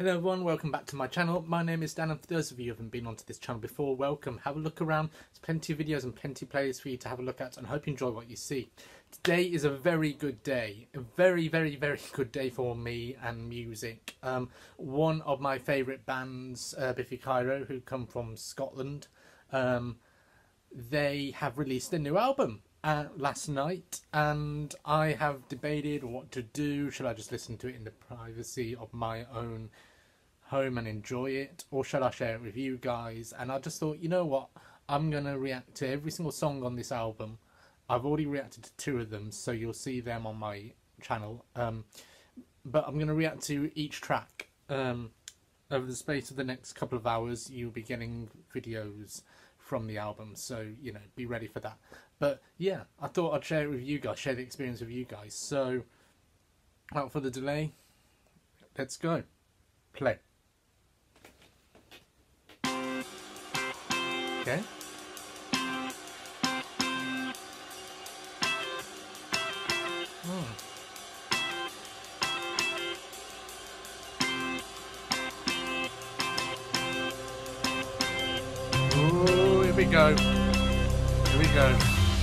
Hello everyone, welcome back to my channel. My name is Dan, and for those of you who haven't been onto this channel before, welcome. Have a look around. There's plenty of videos and plenty of playlists for you to have a look at, and I hope you enjoy what you see. Today is a very good day. A very good day for me and music. One of my favourite bands, Biffy Clyro, who come from Scotland, they have released a new album last night, and I have debated what to do. Should I just listen to it in the privacy of my own home and enjoy it, or should I share it with you guys? And I just thought, you know what, I'm gonna react to every single song on this album. I've already reacted to 2 of them, so you'll see them on my channel, but I'm gonna react to each track. Over the space of the next couple of hours you'll be getting videos from the album, so you know, be ready for that. But yeah, I thought I'd share it with you guys, share the experience with you guys. So without further delay, let's go. Play. Okay. Oh, here we go. Here we go.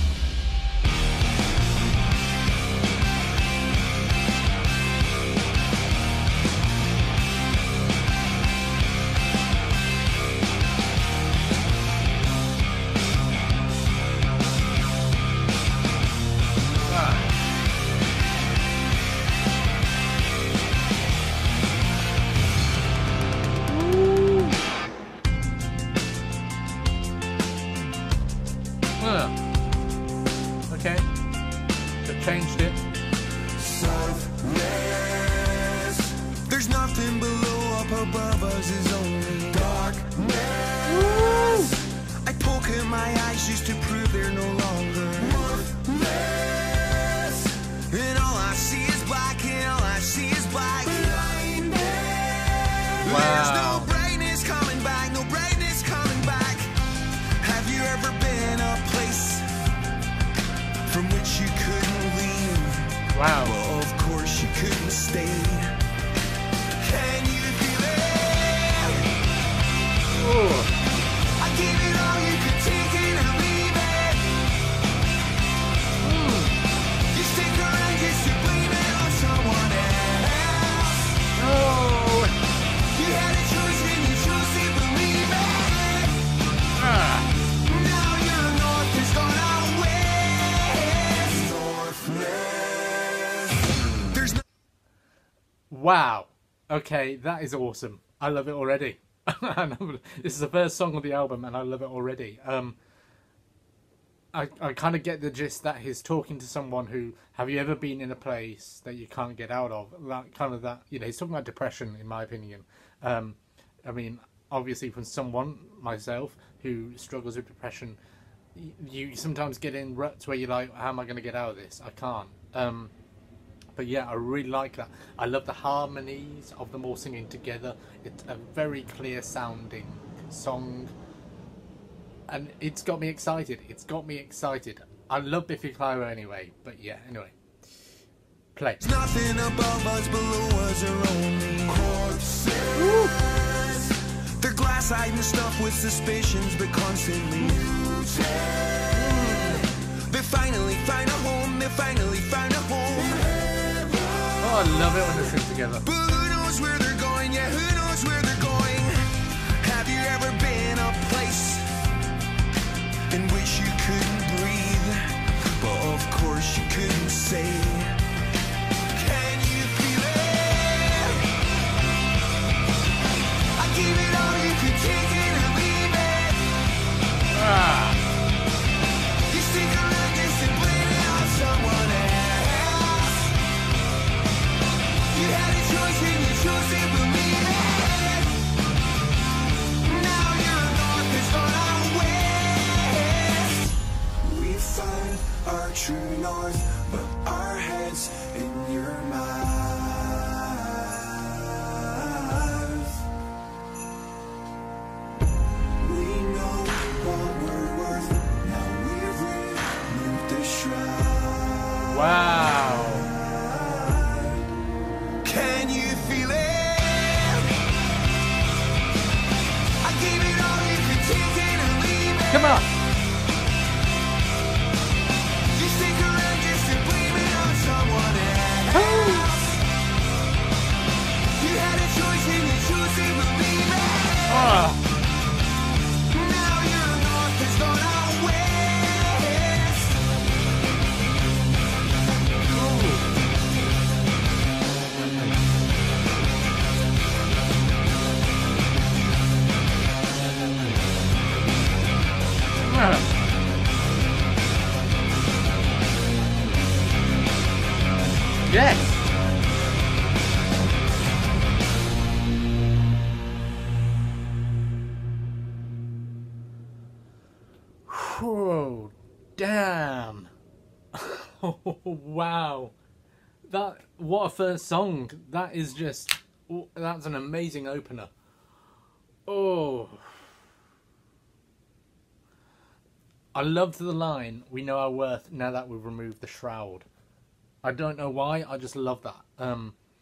Okay, they've changed it. There's nothing below, up above us is only darkness. Woo! I poke in my eyes just to prove they're no longer worthless. And all I see is black, and all I see is black. There's no brightness coming back, no brightness coming back. Have you ever been a place from which you couldn't leave? Wow. Well, of course you couldn't stay. Can you feel it? Ooh. I gave it all, you could take it or leave it. You stick around just to blame it on someone else. Oh. You had a choice and you chose to believe it. Now your north is gone out west. Northless. There's no Wow. Okay, that is awesome. I love it already. This is the first song of the album, and I love it already. I kind of get the gist that he's talking to someone who, have you ever been in a place that you can't get out of? That kind of that, you know, he's talking about depression, in my opinion. I mean, obviously from someone, myself, who struggles with depression, you sometimes get in ruts where you're like, how am I going to get out of this? I can't. But yeah, I really like that. I love the harmonies of them all singing together. It's a very clear sounding song, and it's got me excited. It's got me excited. I love Biffy Clyro anyway, but yeah, anyway. Play. nothing above us, below us are only corpses. They're glass-eyed and stuffed with suspicions, but constantly muted. They finally find a home, they finally find a home. Oh, I love it when they sing together. But who knows where they're going, yeah, who knows where they're going. Have you ever been a place in which you couldn't breathe? But of course you couldn't say. Can you feel it? I gave it all, you could take it or leave it. You stick around just to blame it on someone else. You had a choice. Come on. You stick around just to blame it on someone else. You had a choice and you chose to believe it. Ah. Now your north has gone out west. Ah. Yes. Whoa, damn. Oh, wow. What a first song. That is just, that's an amazing opener. Oh. I loved the line, "We know our worth now that we've removed the shroud." I don't know why, I just love that.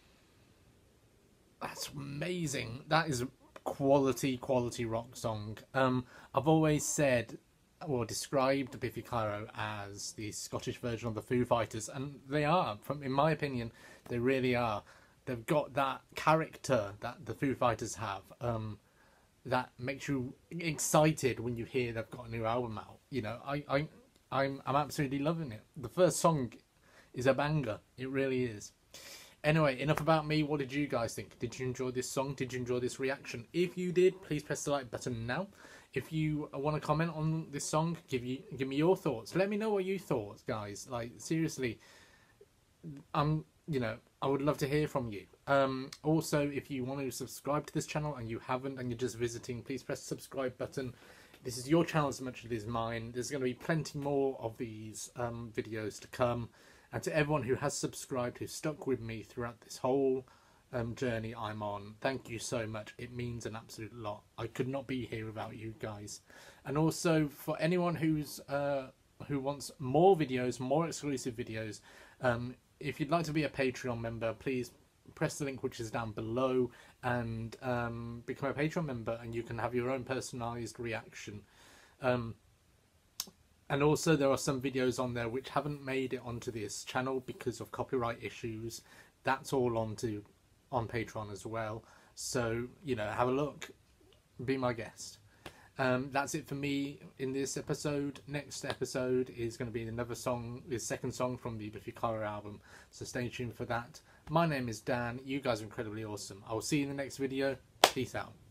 That's amazing. That is a quality rock song. I've always said, or described Biffy Clyro as the Scottish version of the Foo Fighters, and they are. In my opinion, they really are. They've got that character that the Foo Fighters have, that makes you excited when you hear they've got a new album out. You know, I'm absolutely loving it. The first song is a banger. It really is. Anyway, enough about me. What did you guys think? Did you enjoy this song? Did you enjoy this reaction? If you did, please press the like button now. If you want to comment on this song, give me your thoughts. Let me know what you thought, guys. Like, seriously, you know, I would love to hear from you. Also, if you want to subscribe to this channel and you haven't and you're just visiting, please press the subscribe button. This is your channel as much as it is mine. There's going to be plenty more of these videos to come. And to everyone who has subscribed, who's stuck with me throughout this whole journey I'm on, thank you so much. It means an absolute lot. I could not be here without you guys. And also, for anyone who's who wants more videos, more exclusive videos, if you'd like to be a Patreon member, please press the link which is down below and become a Patreon member, and you can have your own personalised reaction. And also, there are some videos on there which haven't made it onto this channel because of copyright issues. That's all on Patreon as well. So, you know, have a look. Be my guest. That's it for me in this episode. Next episode is going to be another song, the second song from the Biffy Clyro album. So stay tuned for that. My name is Dan. You guys are incredibly awesome. I will see you in the next video. Peace out.